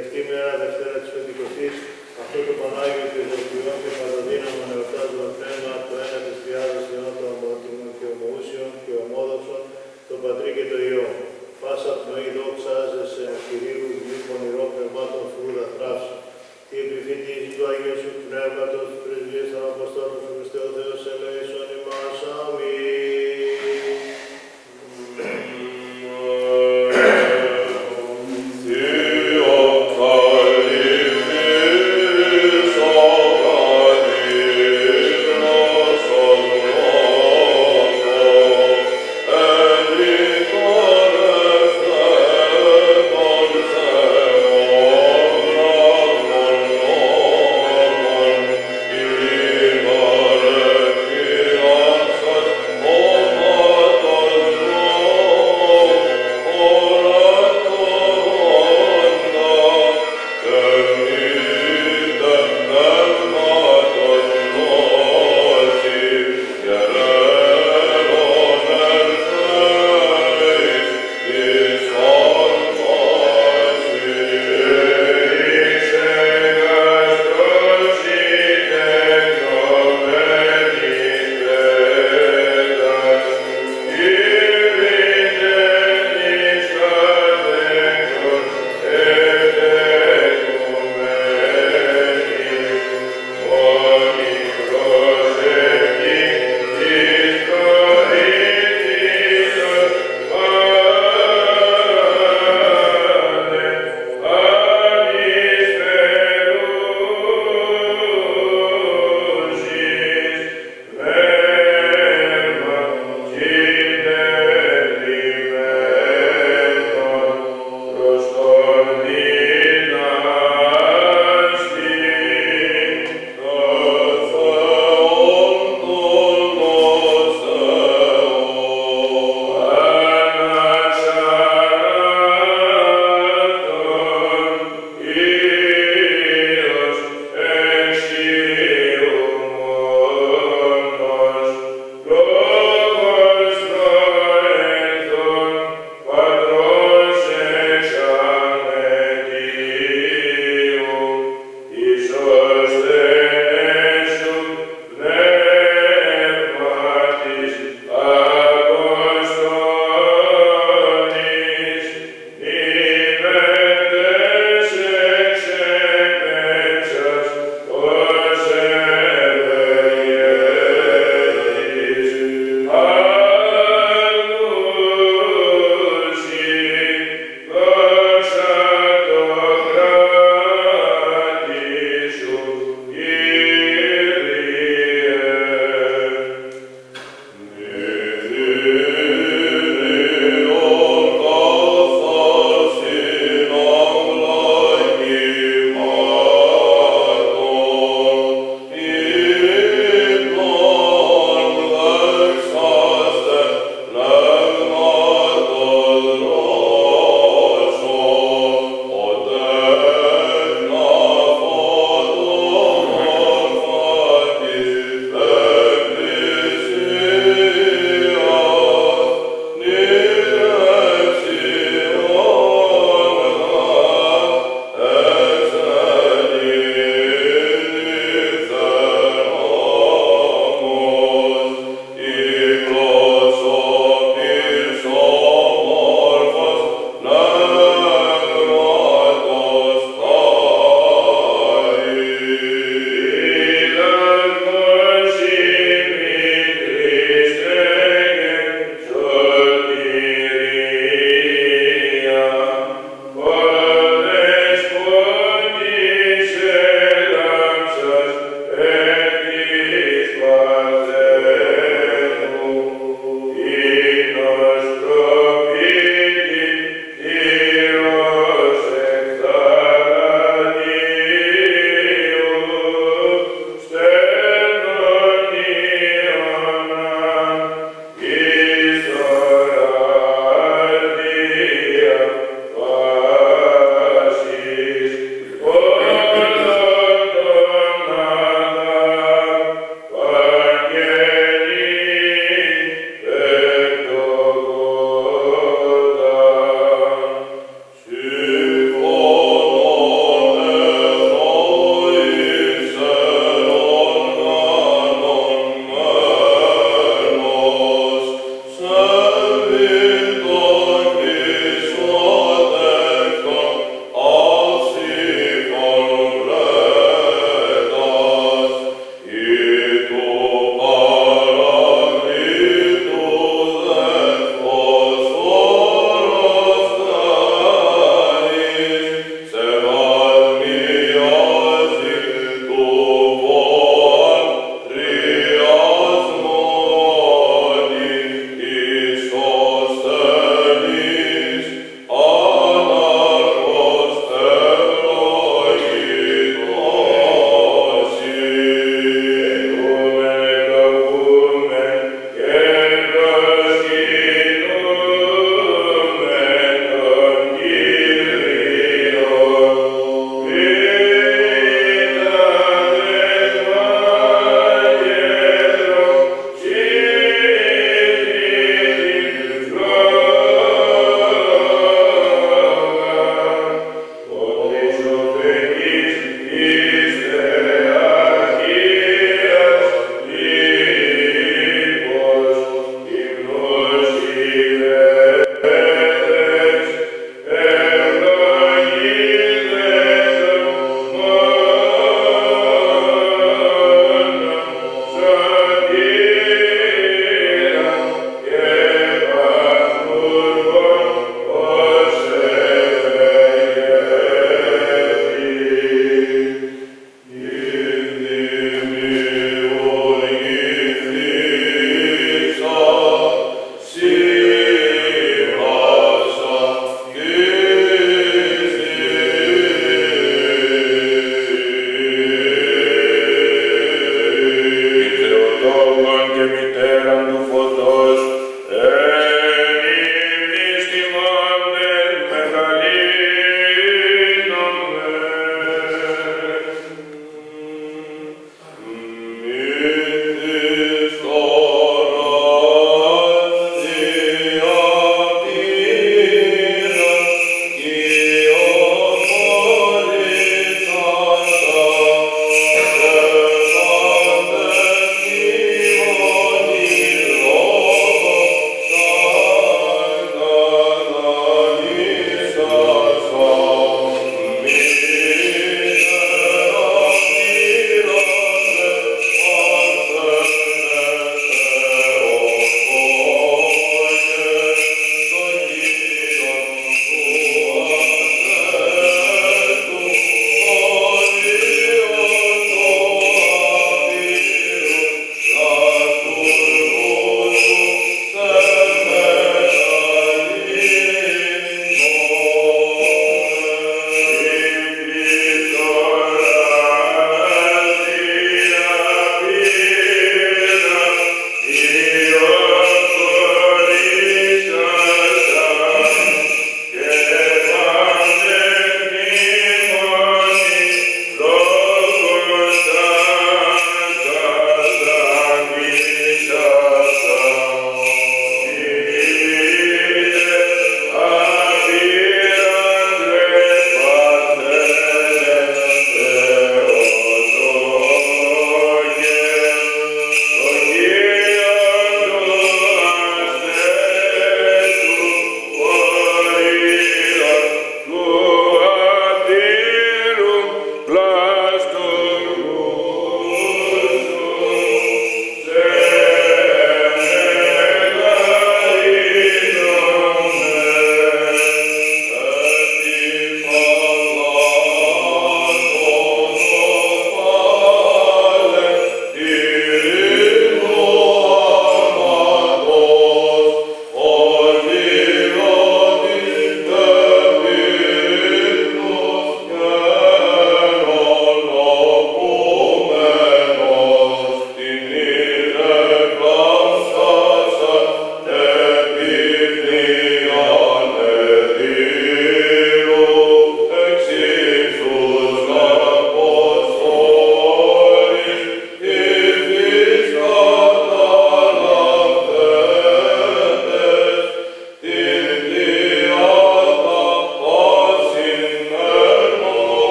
αυτή η μέρα, Δευτέρα της Πεντηκοστής, αυτό το Πανάγιο και Δελτιών και Παντοδύναμον εορτάζον πνεύμα, το ένα της Τριάδας Θεών των Ομοτήμων και Ομοούσιων και Ομόδοξων, τον Πατρί και το Υιό. Πάσα πνοή δόξάζεσαι, Κυρίου, γλυ πονηρό πνευμάτων φρούδα θράψη. Τι επιφυτίζει του Αγίου Σου Πνεύματος, της πρεσβείας των Αποστόλων του Χριστέ ο Θεός ελέησον ημάς. Αμήν. Amen.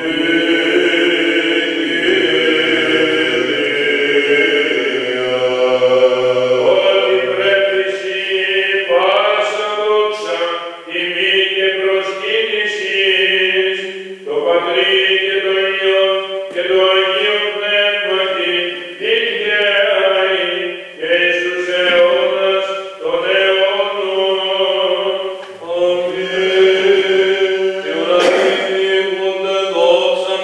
Δόξα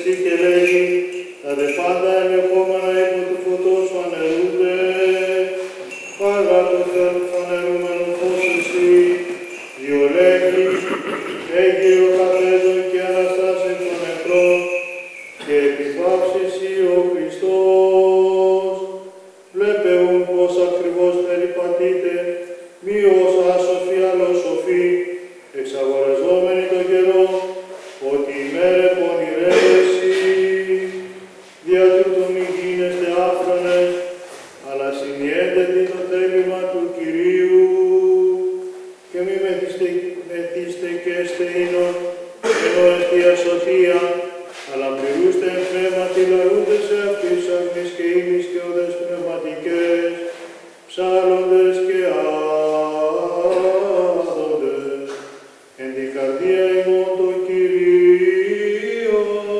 εσύ και λέγει, τα δε πάντα ελεγχόμενα υπό του φωτός φανερούνται, παρά το φανερούμενο φως εσύ, διολέγει, έγειρο καθέτων και αναστάσει των νεκρών, και επιβάψεις ο Χριστός. Βλέπε ούν πως ακριβώς περιπατείτε, μη ως άσοφοι αλλά σοφοί, εξαγοραζόμενοι τον καιρό, ότι η μέρα πονηρεύεσαι. Δια τούτο μη γίνεστε άφρονες, αλλά συνιέντετε το θέλημα του Κυρίου, και μη μεθύστηκεστε ίνων, ενώ εστία σωτία, αλλά πληρούστε εν πνεύματι λαρούντες σε αυτής αγνής και ήμις και όδες πνευματικές, ψάλλοντες και άδοντες, εν την καρδία ημών το Κυρίο.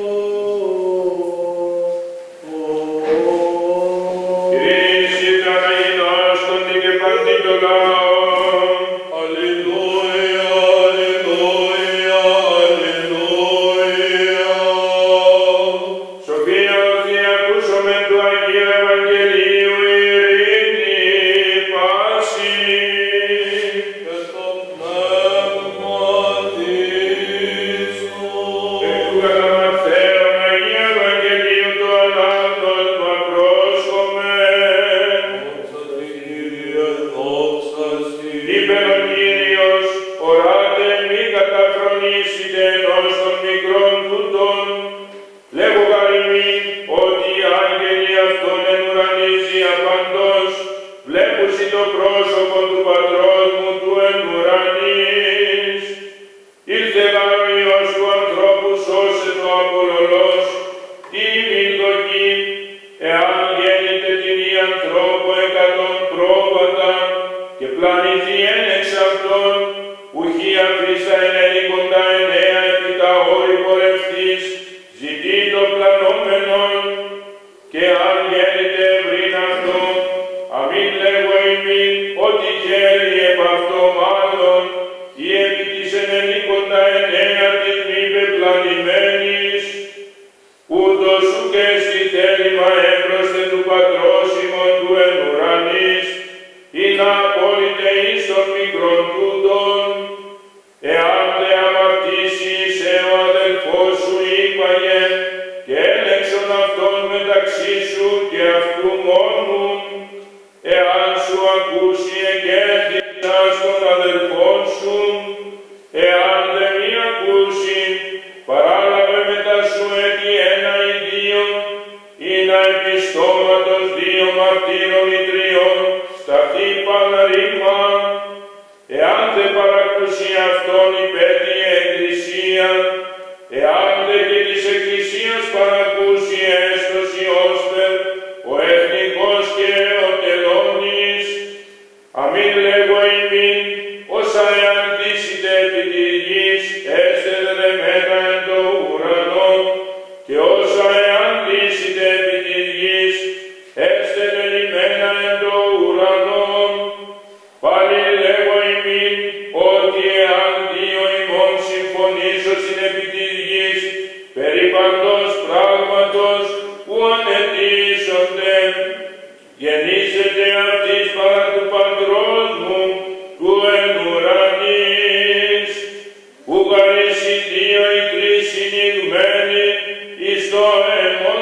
Κύριε Καραγινός, τον και παντή το λαό. Αλληλούια, αλληλούια, αλληλούια. Σοφία ότι ακούσομεν του Αγίου Ευαγγελίου ειρήνη πάση. Και το πνεύμα της σου. Του κατά Ματθαίον Αγίου Ευαγγελίου του ανάπτως μακρόσχομεν. Δόξα Συ, Κύριε, δόξα Συ. Είπεν ο Κύριος, οράτε μη καταφρονήσετε ενός των μικρών τούτων. Λέγω γαριμήν ότι οι άγγελοι αυτόν εν ουρανίζει απαντός, βλέπουσι το πρόσωπο του Πατρός μου του εν ουρανής. Ήλθε γαρ ο Υιός του ανθρώπου σώσε το απολωλός, τι μην δοκεί, εάν γέννητε την ή ανθρώπο 100 πρόβατα, και πλανηθεί εν εξ αυτών, ουχή αφήσα ενέλικοντα 9 επί τα όρη πορευθείς, ζητεί το πλανόμενον, και αν γέννητε ευρύν αυτό, αμήν λέγω ημίν, ότι χέρι επ' αυτό μάλλον, ή επί της ενέλικοντα 9 της μη πεπλανημένης, ούτως ουκ εστι θέλημα έμπροσθε του Πατρός ημών του εν ουρανής, ή να απόλυτε εις των μικρών τούτων, εάν δε αμαρτήσεις ο αδελφός σου είπαγε, και έλεξον αυτόν μεταξύ σου και αυτού μόνου, εάν σου ακούσει εγκέντησας των αδελφών σου, εάν δε μη ακούσει, παράλαβε μετά σου έτη 1 ή 2, ή να επιστόματος 2 μαρτύρων ή 3, σταθεί παναρρήμα, εάν δε παρακούσει αυτόν υπέτει εκκλησία, εάν δε και της εκκλησίας παρακούσει έστως η όσπερ, ο εθνικός και ο τελώνης, αμήν λέγω ημίν, όσα εάν δύσετε επί τη γης, έστε δεδεμένα εν το ουρανό, και όσα εάν δύσετε επί τη γης, έστε τελειμμένα εν το ουρανό. Πάλι λέγω ημίν, ότι εάν 2 ημών συμφωνήσωσιν επί της γης, περί παντός πράγματος που ανετήσονται, γεννήσετε αυτής παρά του Πατρός μου του εν ουρανής, που γαρείς οι 2 ή 3 συνηγμένοι εις το εμόν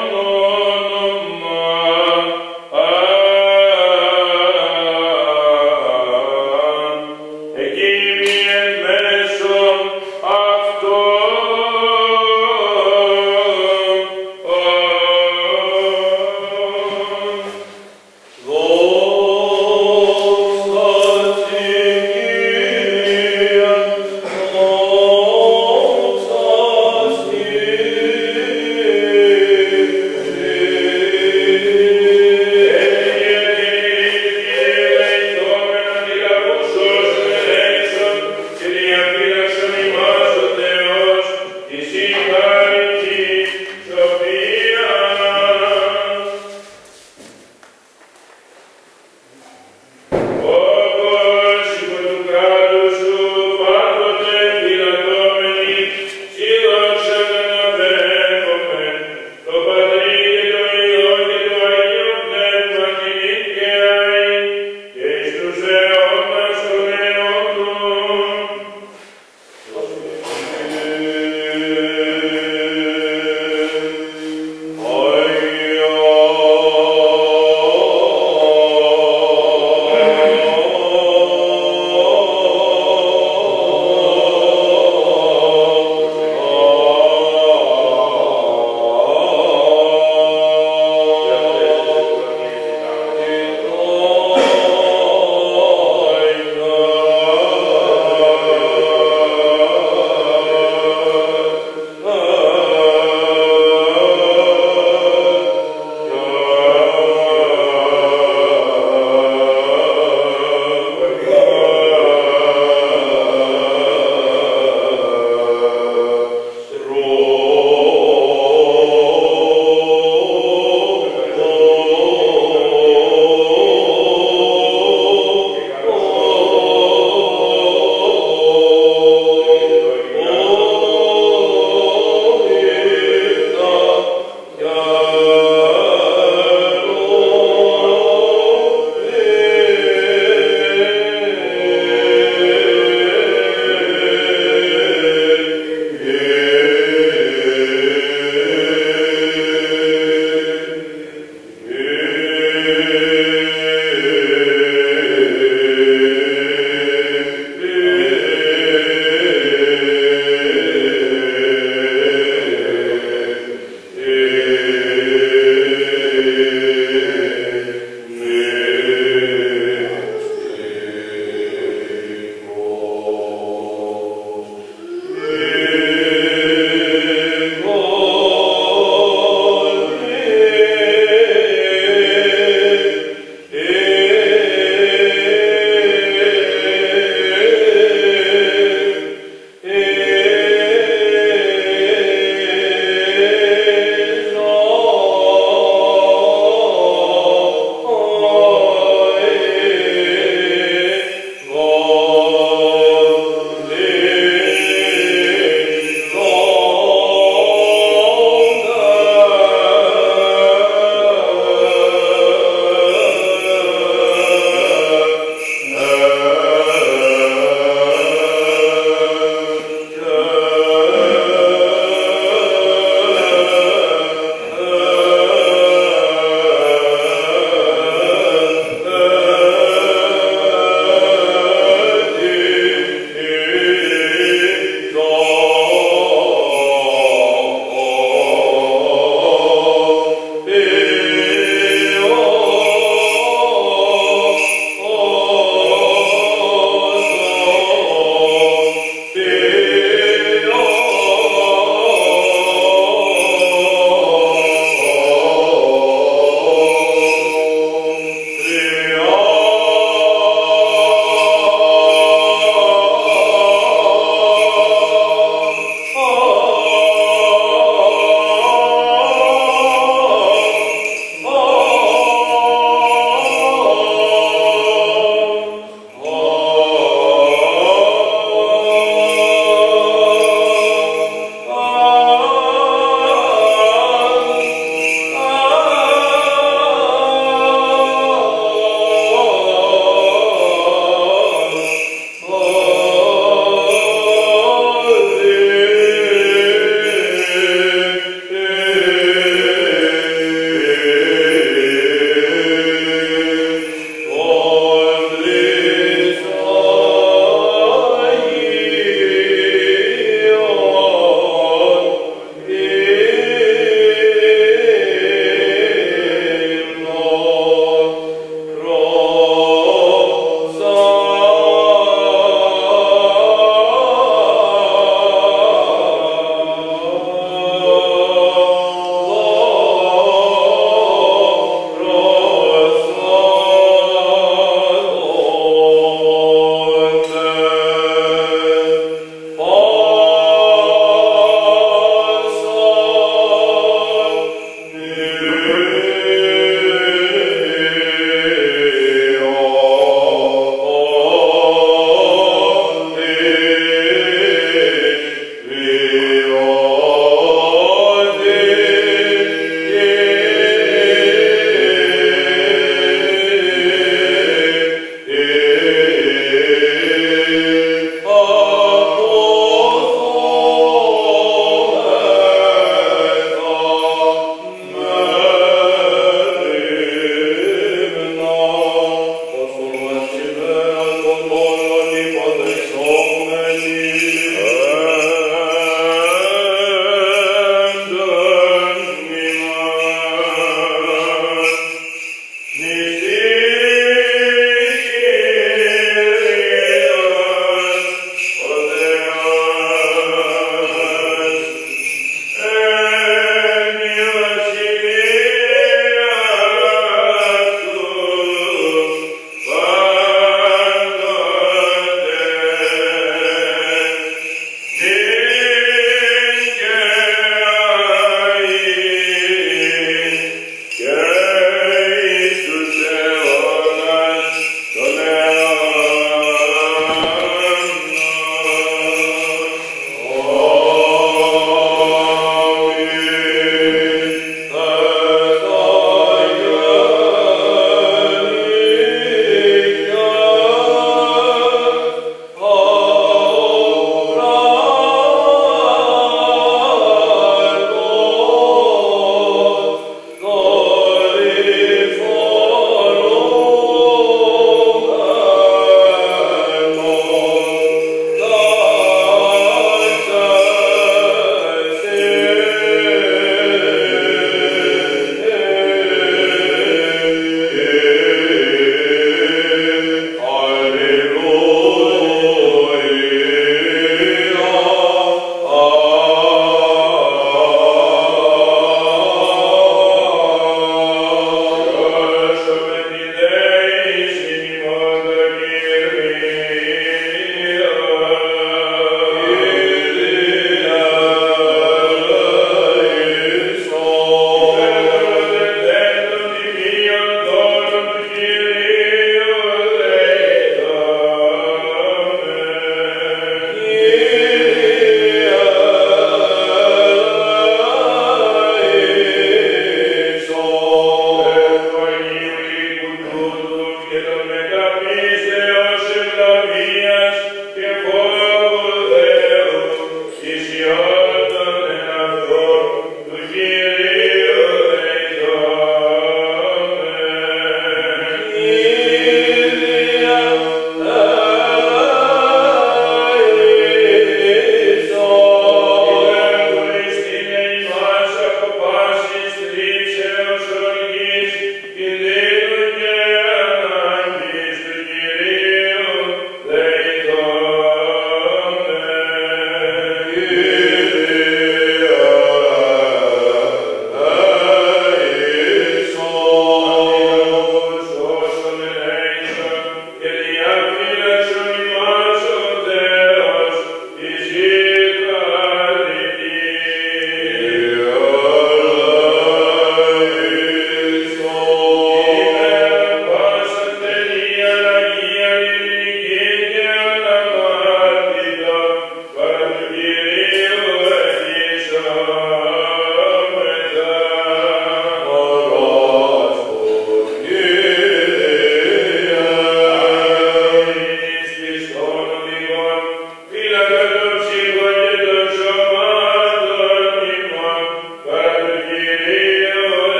όνομα. Εκείνοι εν μέσω αυτών Δόξα Συ, Κύριε, δόξα Συ.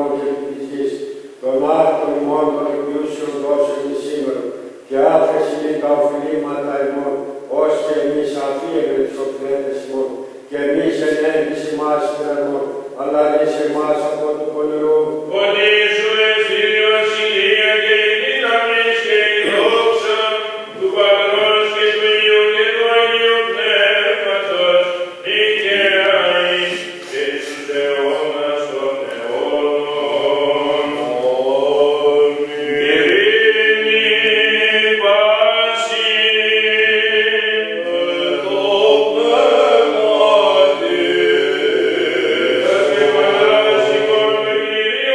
ουρανών και της γης, των άρτων ημών των εκπλούσιων δώσεων εις σήμερα, και άφεση μη τα οφειλήματα ημών, ως και εμείς αφίεμαι τους οφειλέτες ημών, και εμείς ενέγγιση μας ουρανών, αλλά δεις εμάς από του πονηρού. Ότι σου εστί η βασιλεία και η δύναμη και η δόξα του Πατρός και του Υιού και του Αγίου Πνεύματος, νικαία εις και στους αιώνας των αιώνων. Ειρήνη πάση. Κύριε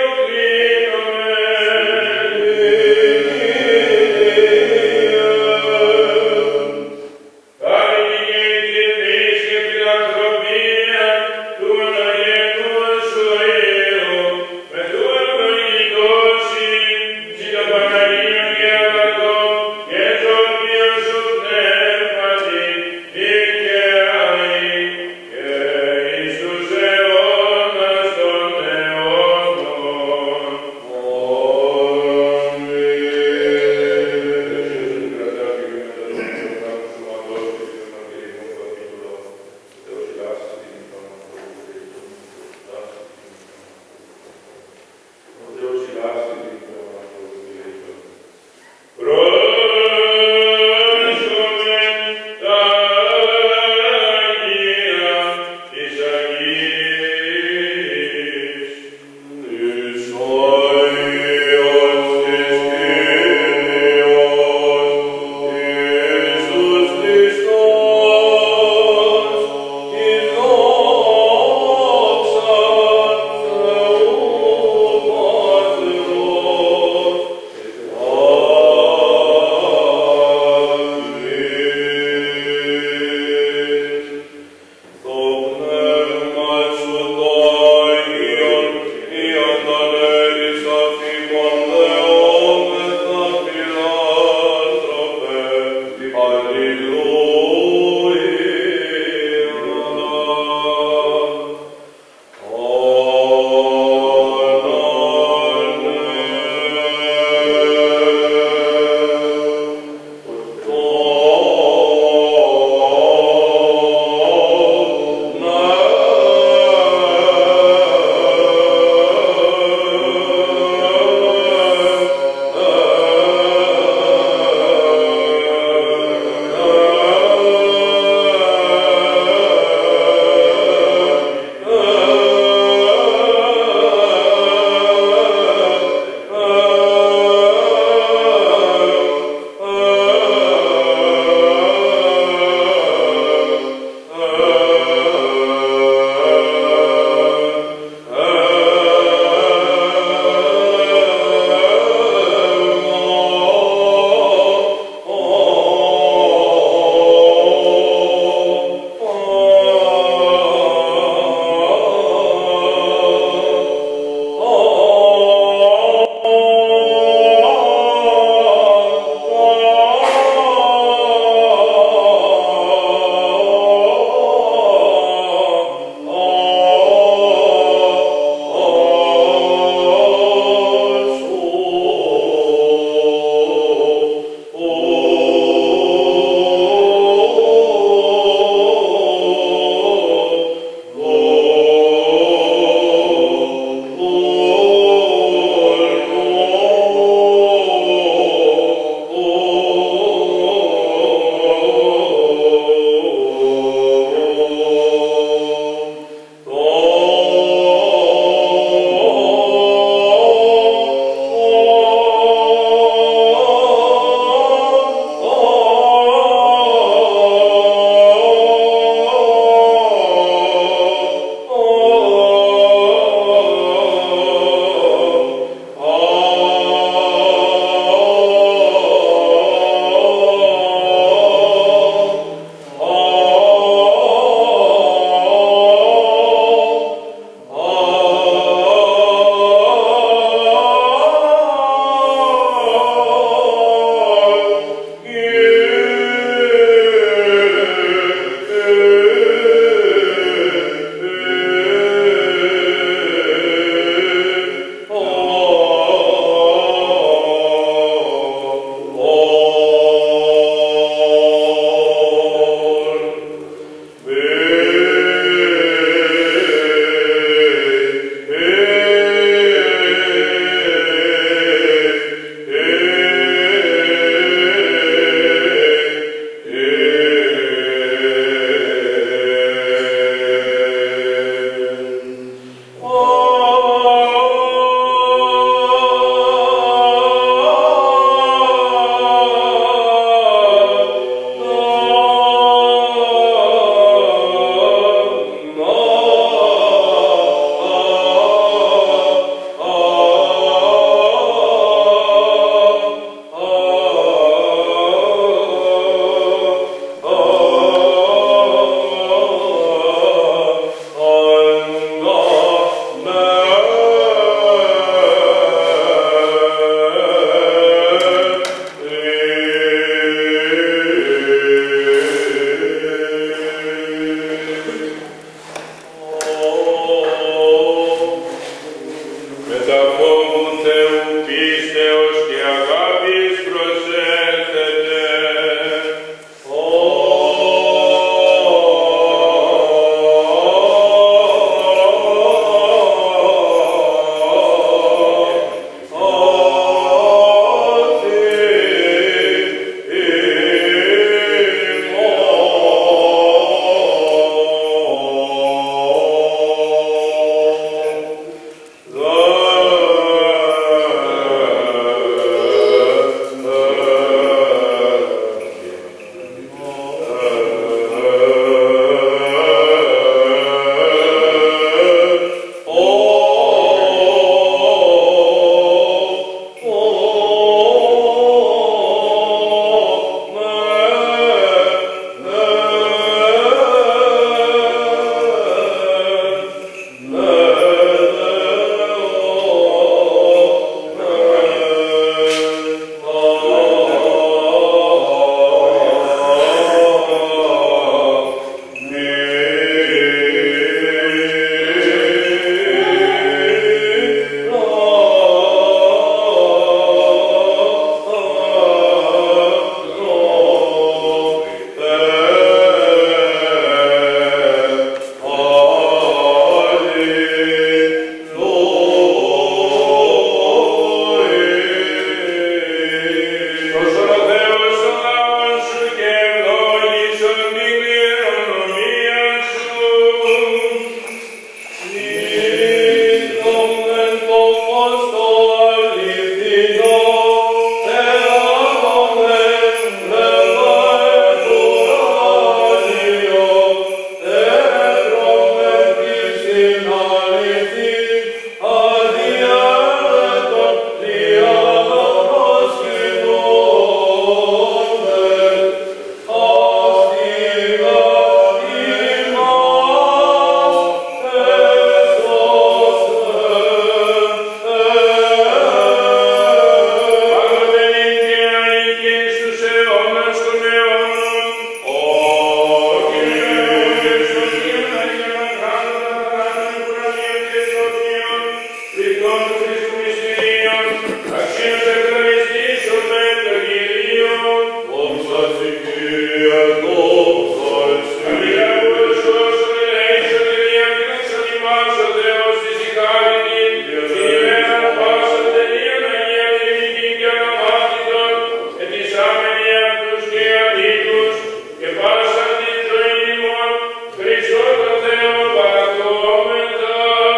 του Χριστού μυστηρίων, αξίως ευχαριστήσουμε τον Κύριον. Δόξα Συ, Κύριε, δόξα Συ. Αμιλάβος όσων ελέησον και διαφύλαξον ημάς ο Θεός της η χάρητη, την ημέρα πάσαν τελείων Αγία Τριμή και αναμάθητον, ετισάμενοι αυτούς και αντίκους, και πάσαν την ζωή ημών, Χριστό τον Θεό παραδόμεθα.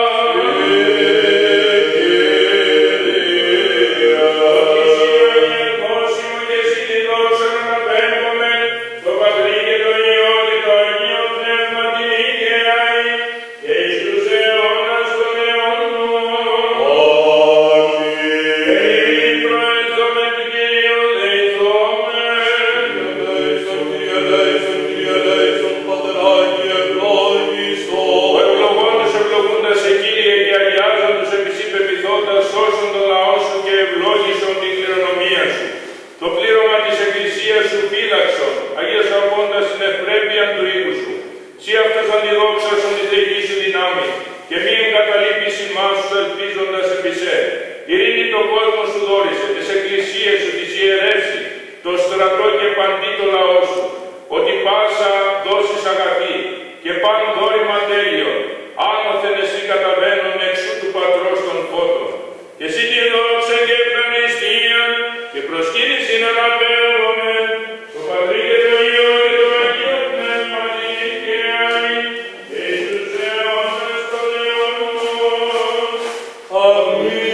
Σώσον τον λαό σου και ευλόγησον την κληρονομία σου. Το πλήρωμα της Εκκλησίας σου φύλαξον, αγιασαπώντας την ευπρέπεια του οίκου σου. Συ αυτός αντιδόξασον τη θεϊκή σου δυνάμει, και μη εγκαταλείπεις ημάς σου ελπίζοντας επί σε. Ειρήνη το κόσμο σου δόρισε, τις εκκλησίες σου, τις ιερεύσεις, το στρατό και παντί το λαό σου. Ότι πάσα δώσεις αγαθή, και παν δόρημα τέλειον, άνωθεν εσύ καταβαίνουν εξού του Πατρός των φώτων. Και εσύ τη δόξα και ευχαριστία και προσκύνησιν αναπέμπομαι, το Πατρί και το Υιό και το Αγίο Πνεύμα νικαίοι, και εις τους αιώνας των αιώνων. Αμήν.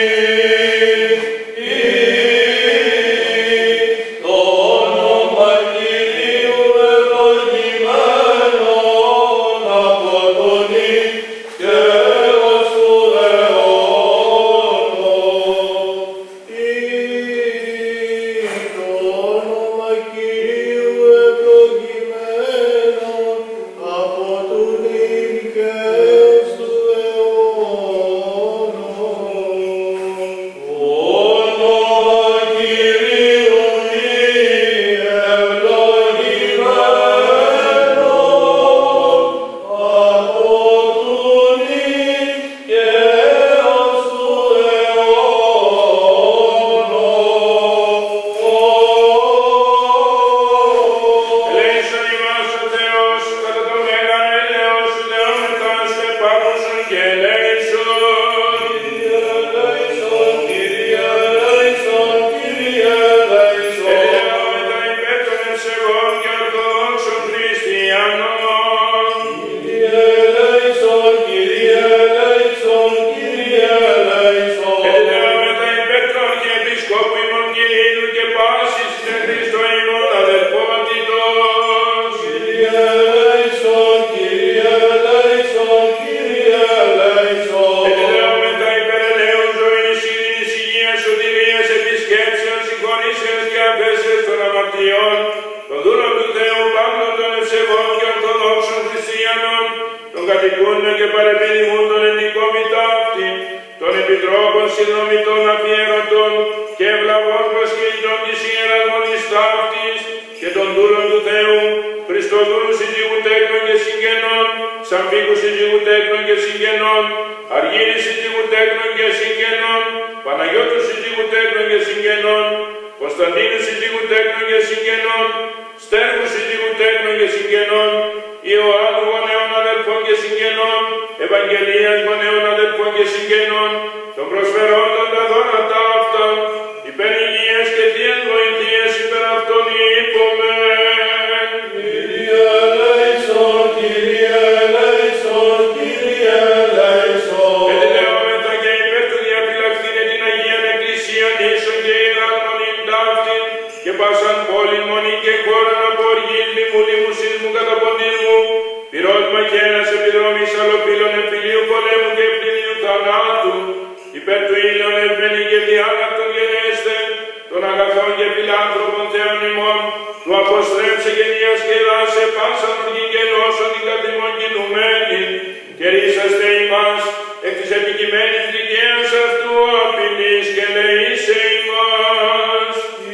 Το όνομα Κυρίου ευλογημένο από τον ι και έως του αιώνος. Το όνομα Κυρίου ευλογημένο από του νυν και έως του αιώνος. Το όνομα Κυρίου ευλογημένο από του νυν και έως του αιώνος. Ελέησον ημάς ο Θεός, κατά το μέγα έλεος σου δεόμεθα σου επάκουσον και ελέησον. Ελέομεθα υπέρ των ευσεβών και ορθοδόξων χριστιανών. Ελέομεθα υπέρ των αρχιεπισκόπου ημών Κυρίου και πάσης εν Χριστώ ημών αδελφότητος. Ελέομεθα υπέρ ελέους ζωής, ειρήνης, υγείας, σωτηρίας, επισκέψεως, συγχωρήσεως και αφέσεως των αμαρτιών, των δούλων του Θεού πάντων των ευσεβών και ορθοδόξων χριστιανών, των κατοικούντων και παρεπιδημούντων εν οικόμηταύτη, των επιτρόπων συνδρομητών αφιέρωτων και ευλαβών προσχελιτών της Ιεράς Μονής Ταύτης και των δούλων του Θεού, Χριστοδούλου συζύγου τέκνων και συγγενών, Σαμπίκου συζύγου τέκνων και συγγενών, Αργύρη συζύγου τέκνων και συγγενών, Παναγιώτου συζύγου τέκνων και συγγενών, Κωνσταντίνου συζύγου τέκνων και συγγενών, Στέργου συζύγου τέκνων και συγγενών, Ιωάννου γονέων αδελφών και συγγενών, Ευαγγελίας γονέων αδελφών και συγγενών, των προσφερόντων τα δώρα ταύτα, υπέρ υγείας και θείας βοηθείας υπέρ αυτών είπομεν. Ελέομεθα και υπέρ του διαφυλακτήν την Αγίαν Εκκλησίαν ίσον και Ιεράν Μονήν ταύτην και πάσαν πόλην μονήν και χώραν από οργής λιμού λιμού σεισμού καταποντισμού, πυρός μαχαίρας επιδρομής αλλοπύλων εμφυλίου πολέμου και ευθυνίου θανάτου, υπέρ του ήλιον ευμενή και διάλακτον γενέστε, των αγαθών και φιλάνθρωπων Θεών ημών, του αποστρέψε και διασκεδάσε πάσαν οργή και νόσον την καθημών κινουμένη, και ρίσαστε ημάς εκ της επικειμένης δικαίας αυτού απειλής και λεήσε ημάς.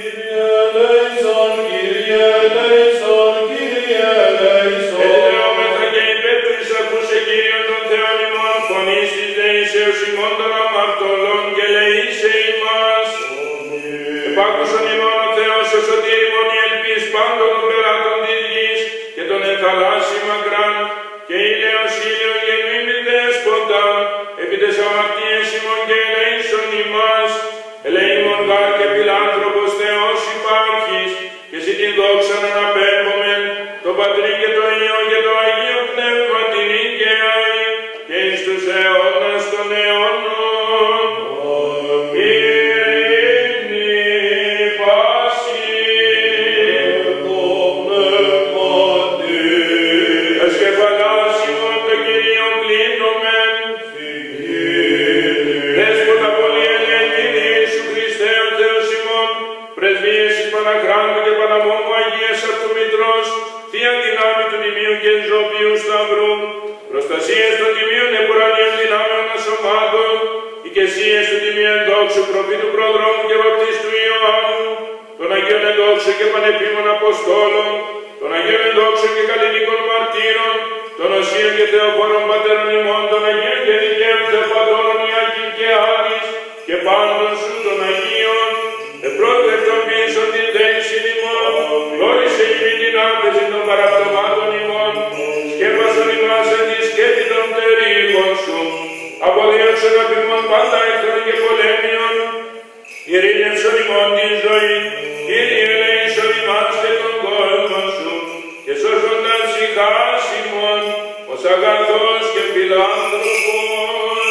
Ελέομεθα και υπέρ του εισακούσε Κύριον των Θεών ημών, φωνής της δεήσεως ημών των αμαρτών απαστολών και ελεήσε ημάς. Επάκουσον ημών ο Θεός ο σωτήρ ημών η ελπίς πάντων των περάτων της γης και των ενθαλάσσι μακράν και ήλαιος ήλιον γεννήμην δέσποτα επί τες αμαρτίες ημών και ελεήσον ημάς. Ελεήμων γάρ και φιλάνθρωπος Θεός υπάρχεις και εσύ την δόξα να αναπέμπομεν το Πατρί και το Υιό και το Αγίο Πνεύμα την ίκαιαη και εις τους αιώνας των αιώνων. Ειρήνη πάση το πνεύματι εσκεφαλάς ημών το Κυρίο κλείνομεν. Δέσποτα πολύ ελέγχην Ιησού Χριστέ ο Θεός ημών, πρεσβείες εις Παναχράντου και Παναμόμου Αγίας αυτού Μητρός, θεία δυνάμει του Τιμίου και Ζωπίου Σταυρού, προστασίες των Τιμίων επουρανίων δυνάμεων ασωμάτων, οικεσίες του Τιμίου Ενδόξου Προφήτου Προδρόμου και Βαπτίστου Ιωάννου, των Αγίων Ενδόξου και Πανεπίμων Αποστόλων, των Αγίων Ενδόξου και Καλλινίκων Μαρτύρων, των Οσίων και Θεοφόρων Πατέρων ημών, των Αγίων και Δικαίων Θεοπατώρων Ιακήν και Άνης, και πάντων σου των Αγίων, επρότευτον πίσω την θέληση ημών, γνώρισε ημίν την άφεση των παραπτωμάτων ημών, σκέπασον ημάς εν τη σκέπη των πτερύγων σου, αποδίωξον απ' ημών πάντα εχθρών και πολέμιων, ειρήνευσον ημών την ζωή, Κύριε ελέησον ημάς και τον κόσμο σου, και σώζοντας ψυχάς ημών, ως αγαθός και φιλάνθρωπος.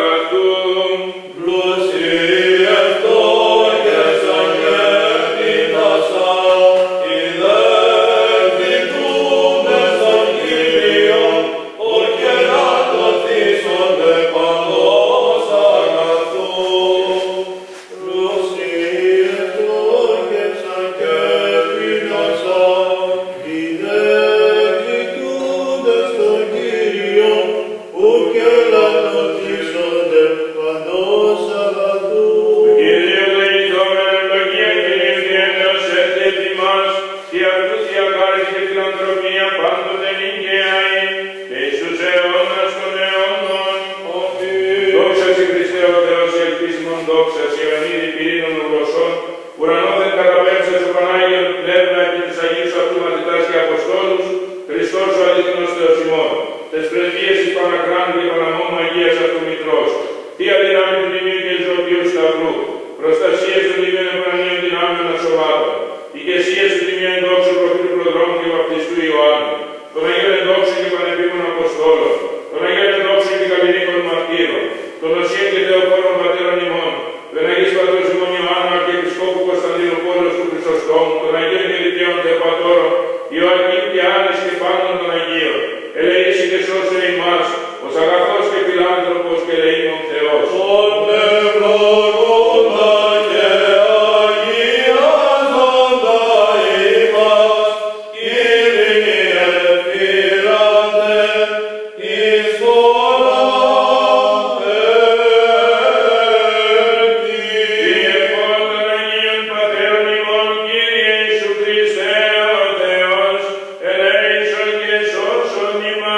Πλούσιοι αυτό και σαν γεύει πνεύμα και τους Αγίους αυτού μαθητάς και Αποστόλους, Χριστός ο αληθινός Θεός ημών, τες πρεσβείες εις Πανακράτου και Παναμόμου Αγίας αυτού Μητρός, τι αδυνάμει του Τιμίου και Ζωοποιού Σταυρού, προστασίες των Τιμίων Ευρανίων δυνάμεων ασωμάτων, ηγεσίες του Τιμίου Εντόξου Προφήτου Προδρόμου και Βαπτιστού Ιωάννου, των Αγίων Εντόξου και Πανεπίμων Αποστόλων, των Αγίων Εντόξου και Καλλινίκων Μαρτύρων, των Οσίων και Θεοφόρων Πατέρων ημών, των Αγίων Πατρός ημών Ιωάννου Αρχιεπισκόπου Κωνσταντινούπολος του Χρυσοστόμου, των Αγίων Γεριταίων Θεοπατώρων, Ιωακήμ και Άννης και πάντων των Αγίων, ελεήσει και σώσε ημάς, ως αγαθός και φιλάνθρωπος και ελεήμων Θεός. Amen.